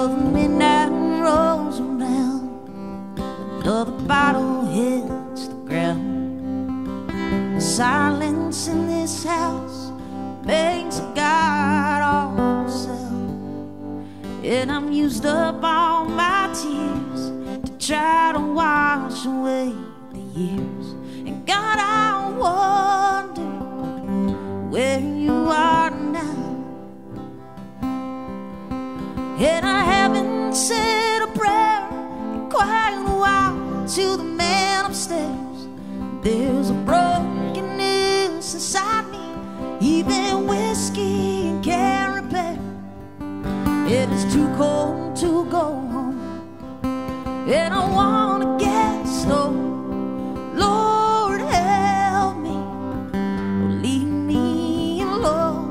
the midnight rolls around, another bottle hits the ground. The silence in this house makes a god of herself, and I'm used up all my tears to try to wash away the years. And God, I wonder where you are now. And I haven't said a prayer in quite a while to the man upstairs. There's a brokenness inside me, even whiskey can't repair. And it's too cold to go home, and I wanna get slow. Lord, help me, or leave me alone.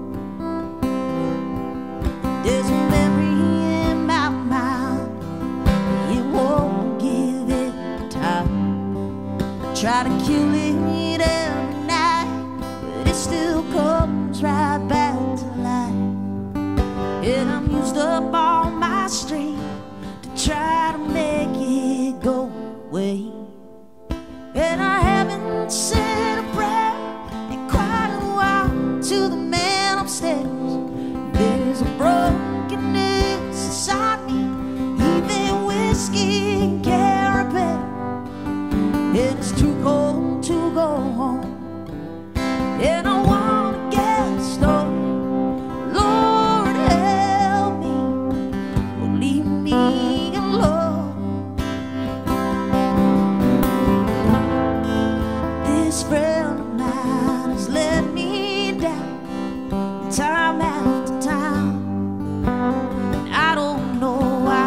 There's a memory in my mind, it won't give it time. I try to kill it every night, but it still comes right back to life. And I'm used up all my strength to try to make it go away. And I haven't said a prayer in quite a while to the man upstairs. There's a brokenness inside me, even whiskey can't repair. And it's too cold to go home, and I wanna get slow. Lord, help me, or leave me alone. This friend of mine has let me down time after time, and I don't know why.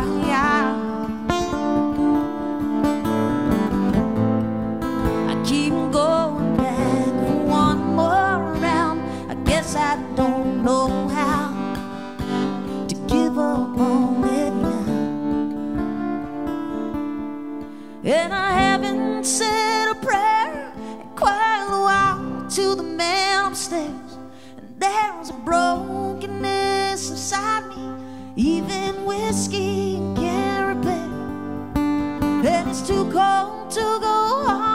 I keep going back for one more round. I guess I don't know how to give up on it now. And I haven't said a prayer in quite a while to the man upstairs. And there's a brokenness inside me, even whiskey can't repair. And it's too cold to go on.